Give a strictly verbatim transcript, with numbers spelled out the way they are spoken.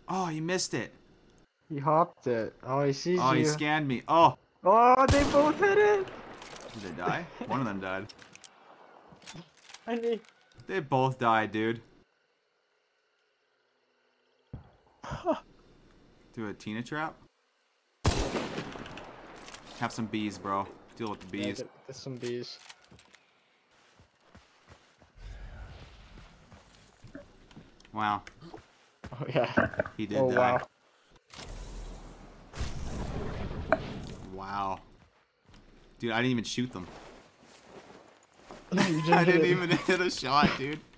Oh, you missed it. He hopped it. Oh, he sees Oh, you. he scanned me. Oh. Oh, they both hit it. Did they die? One of them died. I need. They both died, dude. Do a Tina trap. Have some bees, bro. Deal with the bees. Yeah, get, get some bees. Wow. Oh yeah. He did Oh die. wow. Wow. Dude, I didn't even shoot them. No, you didn't I hit didn't it. even hit a shot, dude.